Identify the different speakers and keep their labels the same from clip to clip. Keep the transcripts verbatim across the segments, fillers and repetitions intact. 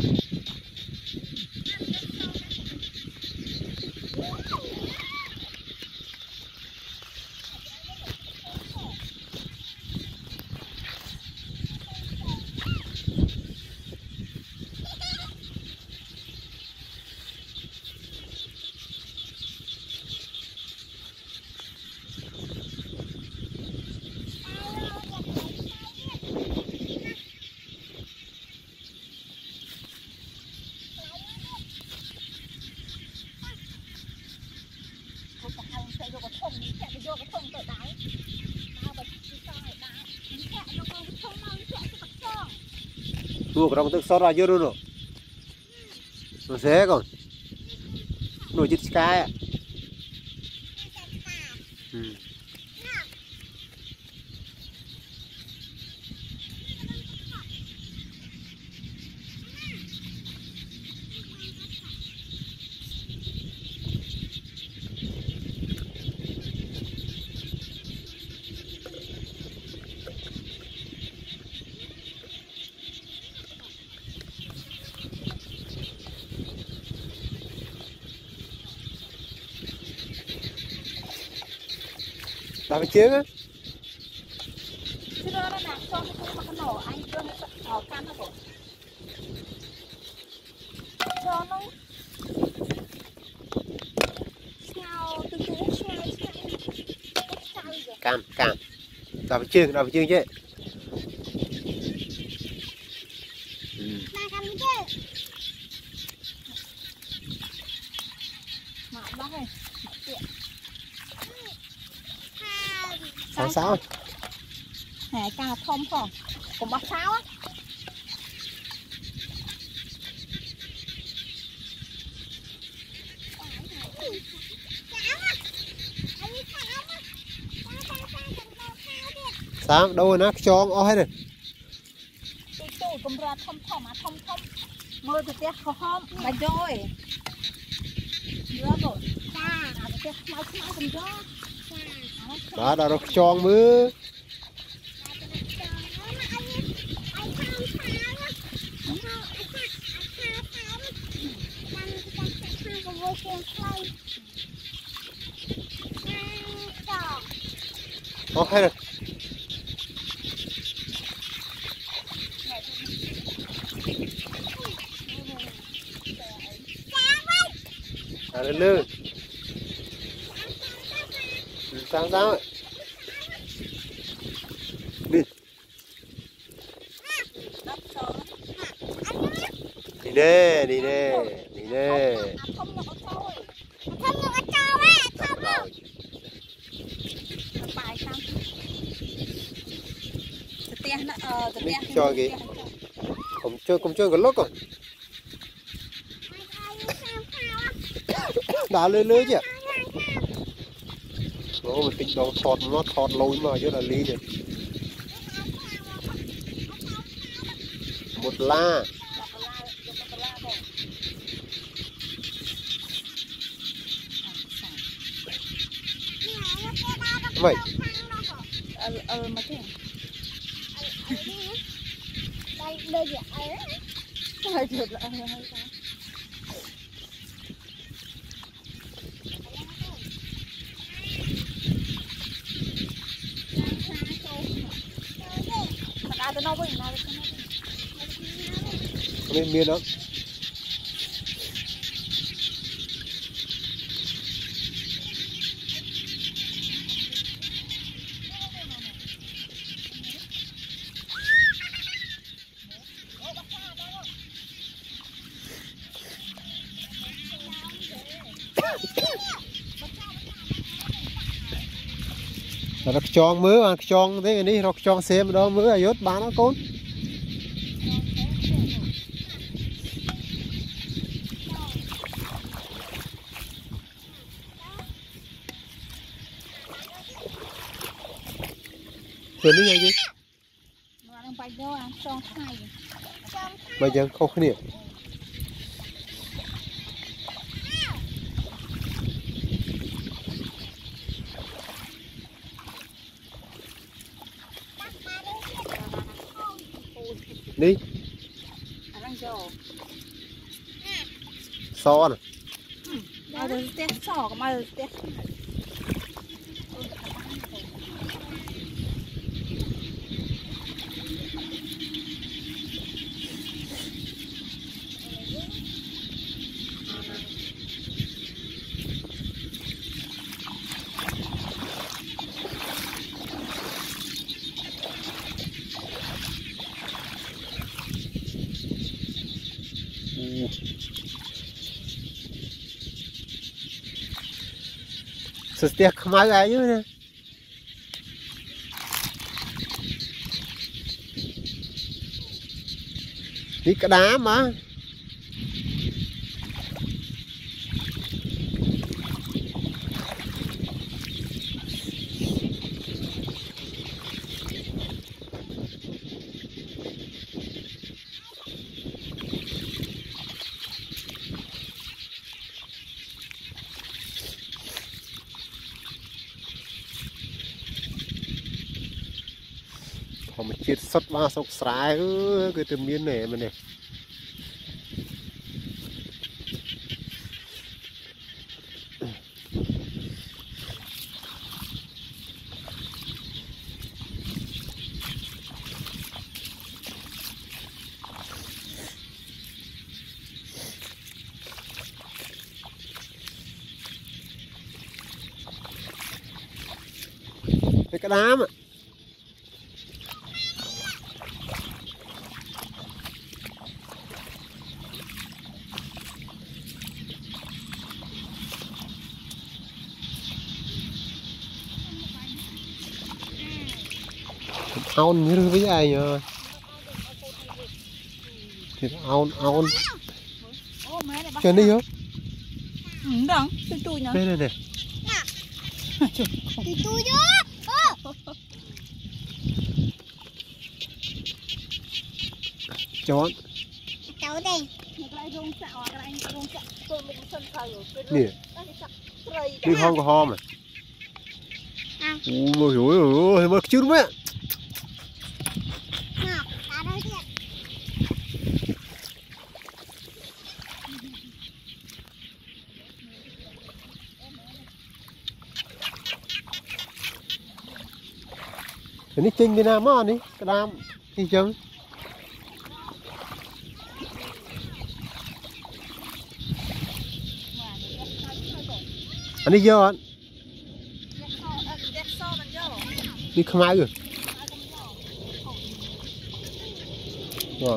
Speaker 1: Mua cái đồng tức sót ra chưa luôn rồi, nó dễ còn, nồi chít cái à. Ừ. Làm cái chiếc á.
Speaker 2: Chứ nó là cho cái con nổ anh đưa nó ở can nó cho nó sao từ từ sao sao
Speaker 1: Cam cam. Làm cái chiếc, làm cái chiếc chứ.
Speaker 2: Mà cam chứ. Mà bác ơi.
Speaker 1: Sao sao?
Speaker 2: Nè cà thông không? Cũng bắp sao á.
Speaker 1: Sao? Đâu rồi nó cho ô hết rồi.
Speaker 2: Tôi tôi cũng ra thông thông mà thông thông. Mơ từ tiếc khó hôm. Bà rồi. Đưa rồi. À, từ tiếc mau mau cùng cho.
Speaker 1: Đó, đó, nó cho mưa. Ô hết rồi. À, lên lưng. Sao sao ấy? Đi. Đi nè, đi nè, đi nè. Cho kì. Không chơi, không chơi cái lốc rồi. Đá lưới lưới chứ. Nó mình tính đâu thọt nó thọt lôi mà chứ là lý được. Một la. Vậy.
Speaker 2: Ờ ờ mà thế. Đây đây gì ấy. Hơi chuột lại hơi sao.
Speaker 1: Miên miên đó. Nó chọn mưa mà chọn thế này đi, nó chọn xem đó mưa à yốt bán nó con. Rồi đi gì? Bây giờ không khné. Đi. so này
Speaker 2: mà rồi tét sò mà rồi tét
Speaker 1: setiap kemana aja nih đi cái đá mà mà chết sắt ba sọc sải cái tầm miên này mà này cái đám ạ aun như với ai nhờ thì aun aun trên đi không
Speaker 2: đằng tôi tôi nhá
Speaker 1: đây này này
Speaker 3: thì tôi chứ
Speaker 1: chó
Speaker 3: cháu đây
Speaker 1: nè đi không có ho mà ôi ôi ôi mà chưa đúng á ini cing di nama nih kedam hijau ini jauh đi không ai rồi rồi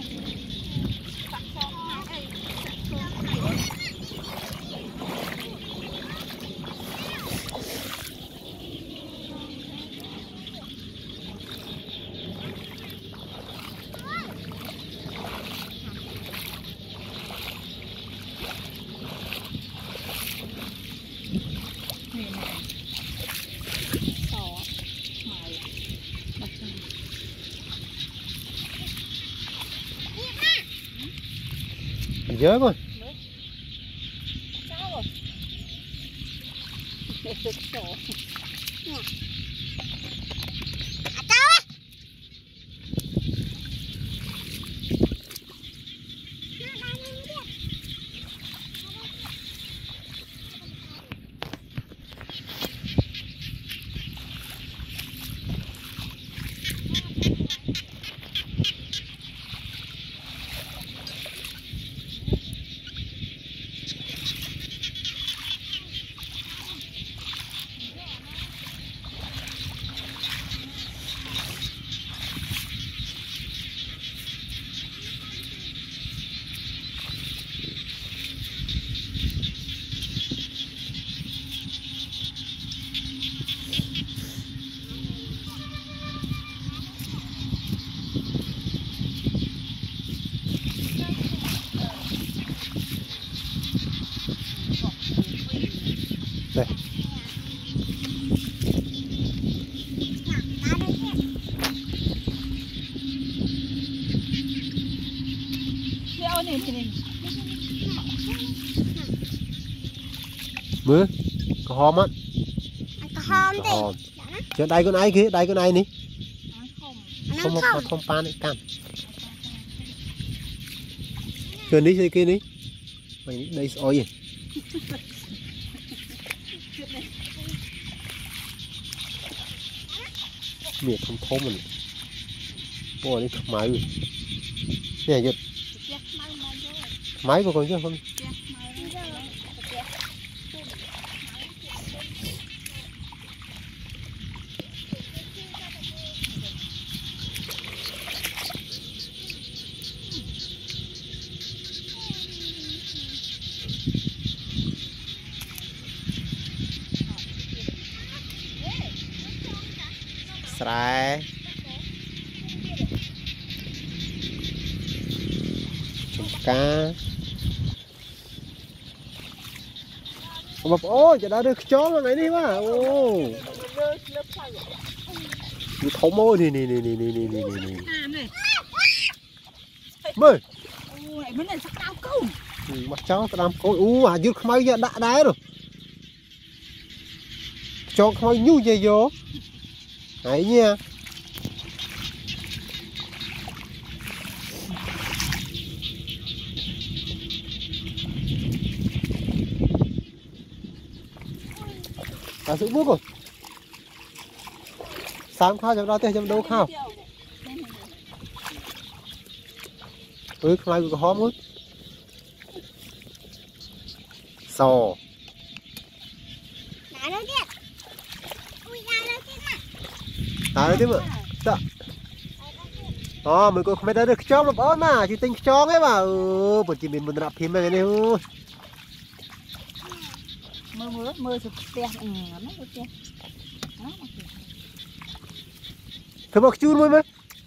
Speaker 1: dớ con đây mưa có hòm á
Speaker 3: có hòm
Speaker 1: có hòm trên đây con ai kia đây con ai ní không
Speaker 3: không
Speaker 1: không không pa này cam Chơi ní chơi kia ní. Mày đây ôi gì. Miệt không thôm mình. Ôi đi máy. Nè giật. Máy của con chứ không. Sài trồng cá bập ô chỗ đó được chó mà mấy đi mà ô đi thấu môi nè nè nè nè nè nè nè nè mời
Speaker 2: mình này sắc cao câu
Speaker 1: mặt cháu cái đám cối u à dứt máy giờ đã đá rồi cho không nhu về vô đấy nha à sự bước rồi sáng khao trong đó tới trong đâu khao ừ không ai có hóm hết sò
Speaker 3: Đá đâu chứ? Ui đá đâu chứ mà.
Speaker 1: đá đấy chứ mà dạ ờ mình cũng không biết đã được chó lắm ớt mà chỉ tính chó ấy mà ừ bởi chỉ mình mình đạp phim này này ừ
Speaker 2: mưa mưa mưa sụp tè ừ nó sụp tè
Speaker 1: thử bọc chun mới mấy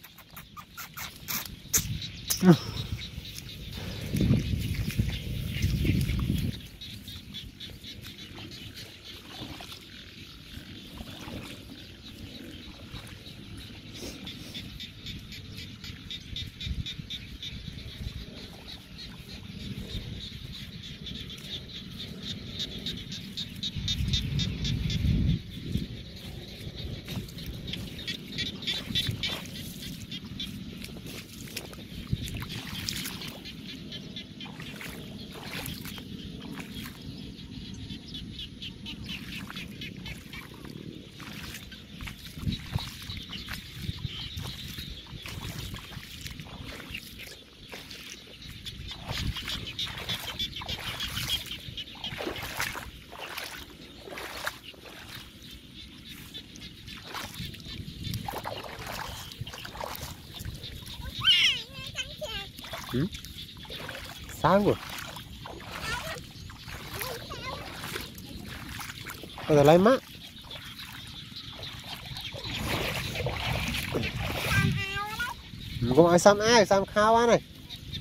Speaker 1: ừ? Sáng rồi bây giờ lấy mắt không ai xăm ai xăm khao á này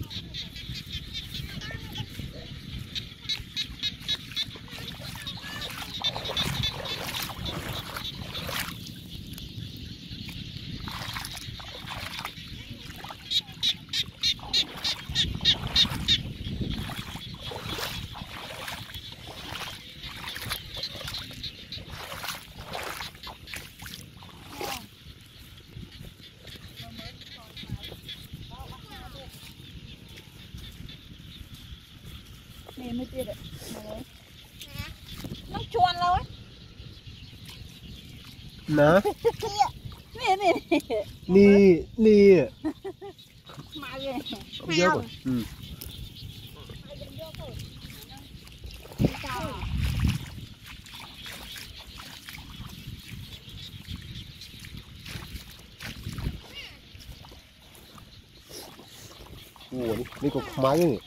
Speaker 2: nè mới tiệt đấy nó chuồn rồi
Speaker 1: nè
Speaker 2: nè nè
Speaker 1: nì nì
Speaker 2: mà ghê
Speaker 1: không nhớ rồi ừ ủa đi đi có máy này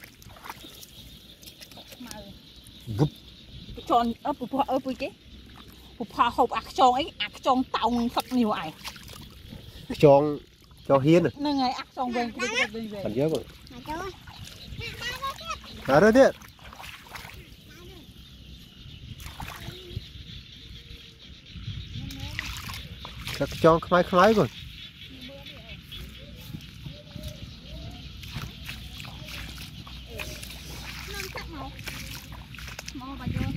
Speaker 1: vụt
Speaker 2: tròn ấp bụi ấp bụi cái bụi phà hộp ạc tròn ấy ạc tròn tàu thật nhiều ai
Speaker 1: tròn cho hiên này
Speaker 2: nâng ngày ạc tròn về về về về
Speaker 1: còn nhớ rồi
Speaker 3: Đá đâu?
Speaker 1: à đây đấy các tròn khai khai rồi
Speaker 2: mau bà vô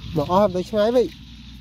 Speaker 1: mà om tới trái vậy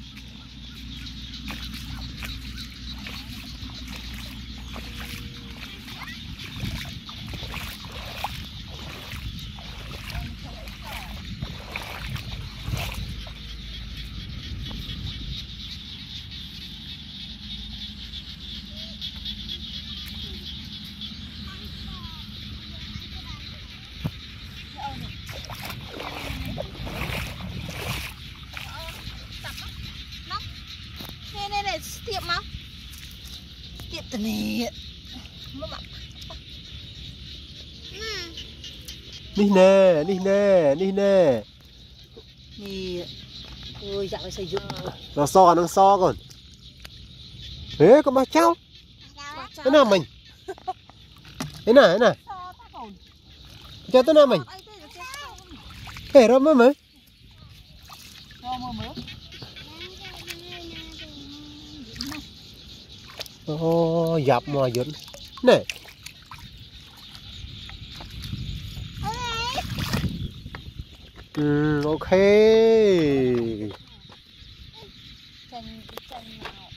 Speaker 2: nè nè tiệm mà tiệm từ nè mà
Speaker 1: đi nè đi nè đi nè
Speaker 2: nè ôi dạo xây dựng
Speaker 1: nó so nó so còn thế có bao cháu thế nào mình thế nào thế nào cho tôi nào mình để đó mới mới ô dập mà dính nè ừ, ok
Speaker 2: chân chân nào